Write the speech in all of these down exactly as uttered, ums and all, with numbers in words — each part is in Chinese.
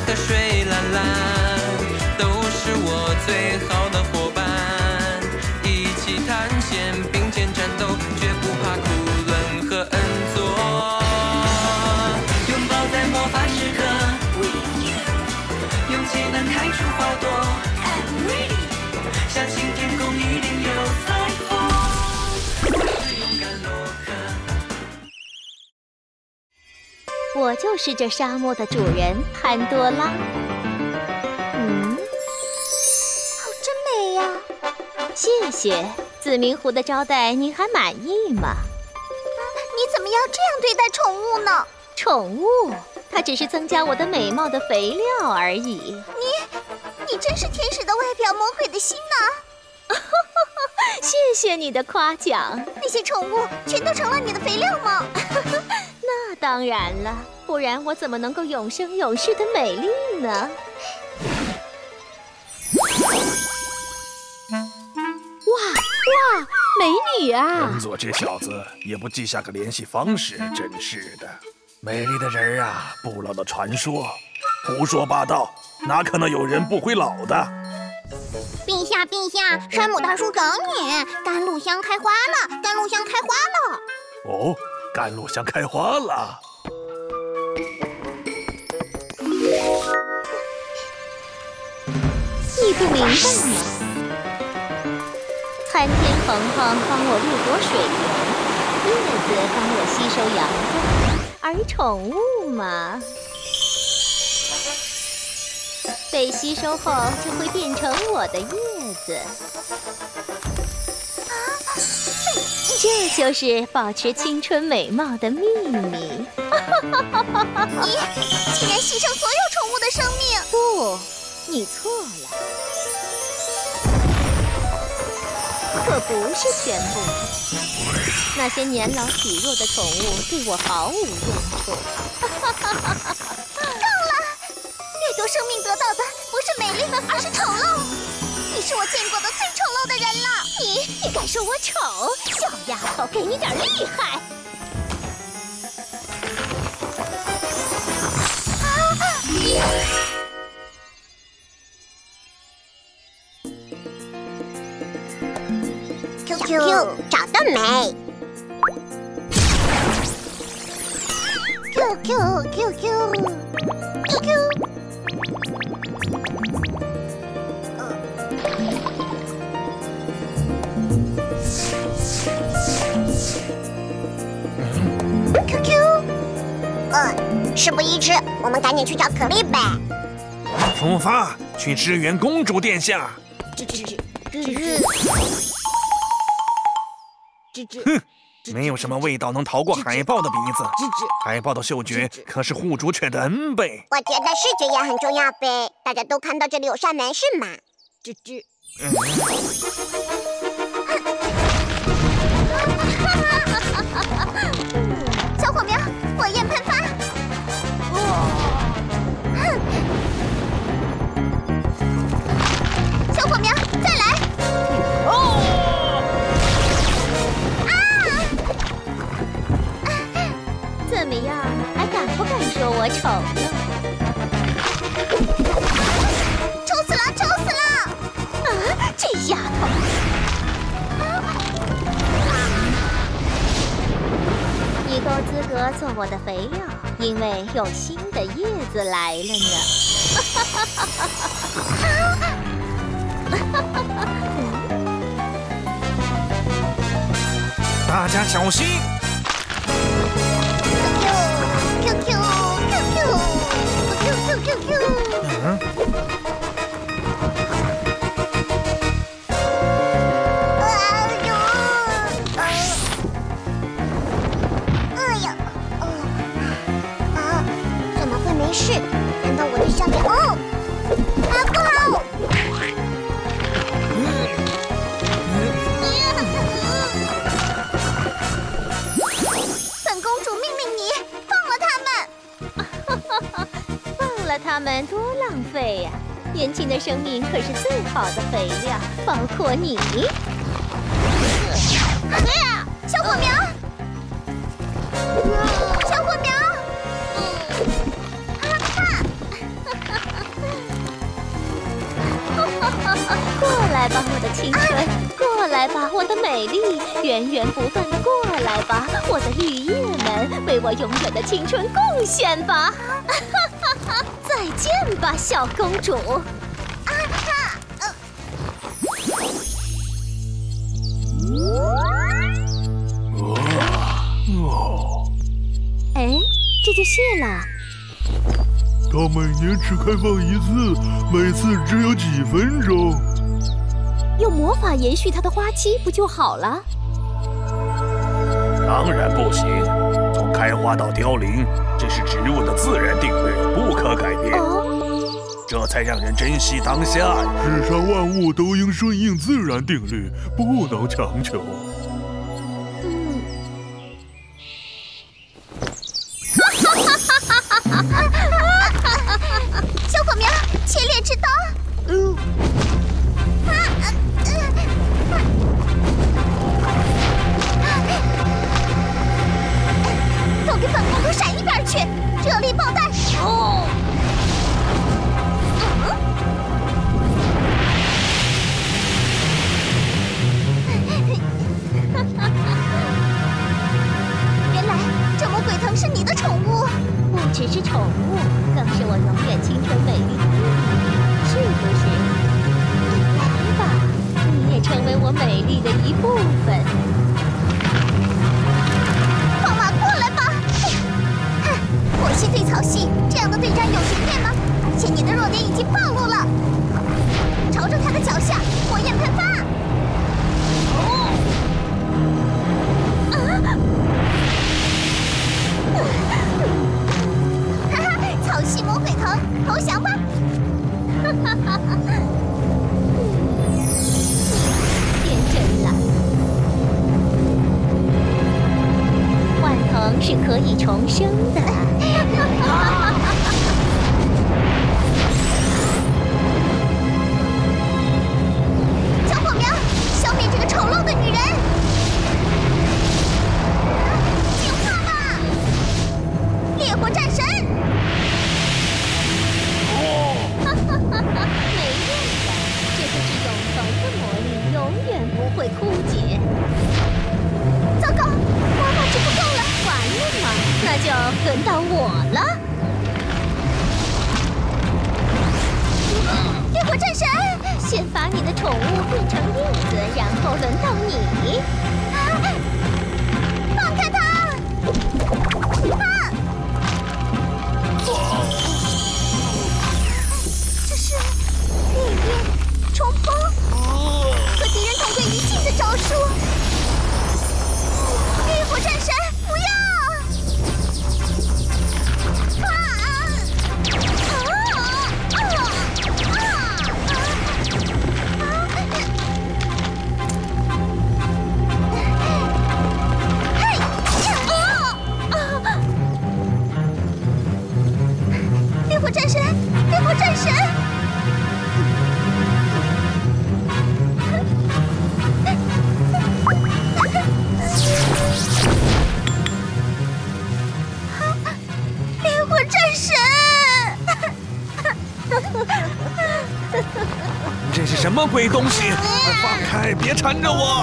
河水蓝蓝，都是我最好的伙伴。一起探险，并肩战斗，绝不怕苦轮和恩佐。拥抱在魔法时刻，勇气能开出花朵。I'm ready， 相信天空一定有彩虹。勇敢洛克。 我就是这沙漠的主人潘多拉。嗯， 哦，真美呀！ 谢谢。紫明湖的招待您还满意吗？ 你怎么要这样对待宠物呢？ 宠物，它只是增加我的美貌的肥料而已。 你，你真是天使的外表，魔鬼的心呢！ 谢谢你的夸奖。 那些宠物全都成了你的肥料吗？ 那当然了，不然我怎么能够永生永世的美丽呢？哇哇，美女啊！ 恩佐这小子也不记下个联系方式，真是的。美丽的人啊，不老的传说，胡说八道，哪可能有人不会老的？ 陛下，陛下，山姆大叔找你，甘露香开花了，甘露香开花了。 哦，甘露香开花了。 你不明白吗？参天蓬蓬帮我掠夺水源，叶子帮我吸收阳光，而宠物嘛，被吸收后就会变成我的叶子。这就是保持青春美貌的秘密。 你竟然牺牲所有宠物的生命！ 不，你错了，可不是全部。那些年老体弱的宠物对我毫无用处。 够了！掠夺生命得到的不是美丽，而是丑陋。你是我见过的最丑陋的人了。 你你敢说我丑？小丫头，给你点厉害！ Q Q 找到没 ？Q Q Q Q Q Q。Q Q， 呃，事不宜迟，我们赶紧去找可丽呗。 出发，去支援公主殿下。 吱吱吱吱吱吱吱。 哼，没有什么味道能逃过海豹的鼻子。海豹的嗅觉可是护主犬的 N 倍。 我觉得视觉也很重要呗。大家都看到这里有扇门是吗？吱吱。嗯小火苗，火焰喷发！小火苗，再来！哦！ 啊！怎么样？还敢不敢说我丑呢？ 丑死了！丑死了！ 啊！这丫头！你够资格做我的肥料，因为有新的叶子来了呢。 大家小心 ！Q Q Q Q Q Q Q Q Q。嗯。没事，难道我的项链？哦，啊，不好！本公主命令你放了他们。 放了他们多浪费呀！年轻的生命可是最好的肥料，包括你。 啊！小火苗！小火苗！ 来吧，我的青春，过来吧，我的美丽，源源不断的过来吧，我的绿叶们，为我永远的青春贡献吧！再见吧，小公主。啊哈！呃哦， 哎，这就谢了。 它每年只开放一次，每次只有几分钟。 用魔法延续它的花期不就好了？ 当然不行，从开花到凋零，这是植物的自然定律，不可改变。 哦， 这才让人珍惜当下呀！ 世上万物都应顺应自然定律，不能强求。 嗯。 小火苗，切猎之刀。嗯。啊啊都给本公主闪一边去！热力爆弹！哦。原来这魔鬼藤是你的宠物。 不只是宠物，更是我永远青春美丽的秘密，是不是？来吧，你也成为我美丽的一部分。 放马过来吧！哼，火系对草系，这样的对战有悬念吗？而且你的弱点已经暴露了。朝着他的脚下，火焰喷发！哦！啊！哈哈，草系魔鬼藤，投降吧！哈哈哈哈！ 天真了，幻藤是可以重生的。 小火苗，消灭这个丑陋的女人！进化吧，烈火战神！ 哈哈哈哈！没用的，这就是永恒的魔力，永远不会枯竭。 糟糕，魔法值不够了！ 完了吗？那就轮到我了。 烈火战神， 先把你的宠物变成叶子，然后轮到你。 啊！放开他！啊！这是烈焰冲锋，和敌人同归于尽的招数。烈火战神，不要！啊！烈火战神，烈火战神！烈火战神！ 这是什么鬼东西？快放开，别缠着我！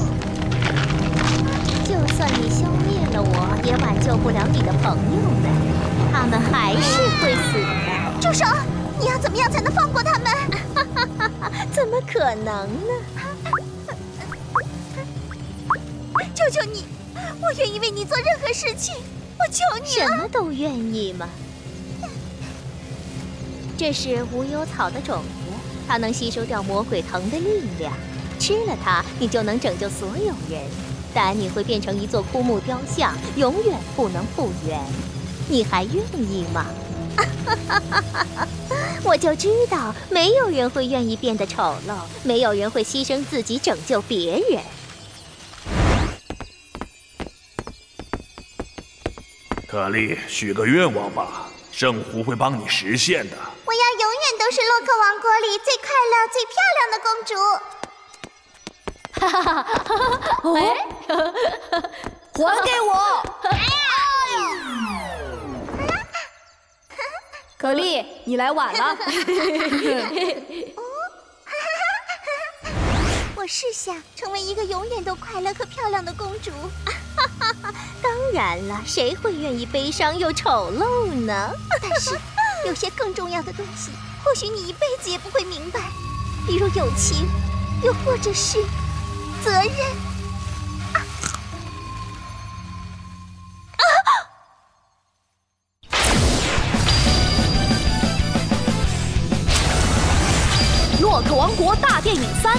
就算你消灭了我，也挽救不了你的朋友们，他们还是会死的。 住手！你要怎么样才能放过他们？ 怎么可能呢？ 求求你，我愿意为你做任何事情，我求你什了。 么都愿意吗？这是无忧草的种子，它能吸收掉魔鬼藤的力量，吃了它，你就能拯救所有人。但你会变成一座枯木雕像，永远不能复原。你还愿意吗？我就知道，没有人会愿意变得丑陋，没有人会牺牲自己拯救别人。 可丽，许个愿望吧，圣狐会帮你实现的。 我要永远都是洛克王国里最快乐、最漂亮的公主。 哈哈哈哈哈！哎， 还给我！可丽，你来晚了。 试下，成为一个永远都快乐和漂亮的公主。 当然了，谁会愿意悲伤又丑陋呢？ 但是，有些更重要的东西，或许你一辈子也不会明白，比如友情，又或者是责任。 洛克王国大电影三，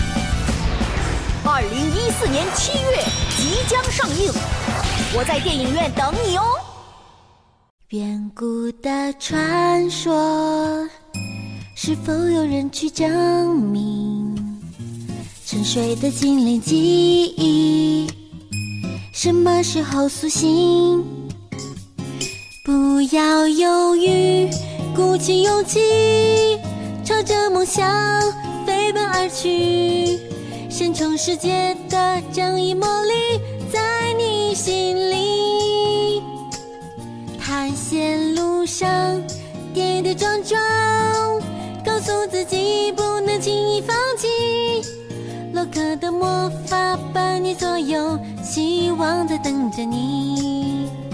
二零一四年七月即将上映，我在电影院等你哦。 远古的传说，是否有人去证明？沉睡的精灵记忆，什么时候苏醒？不要犹豫，鼓起勇气。 朝着梦想飞奔而去，神宠世界的正义魔力在你心里。探险路上跌跌撞撞，告诉自己不能轻易放弃。洛克的魔法把你左右，希望在等着你。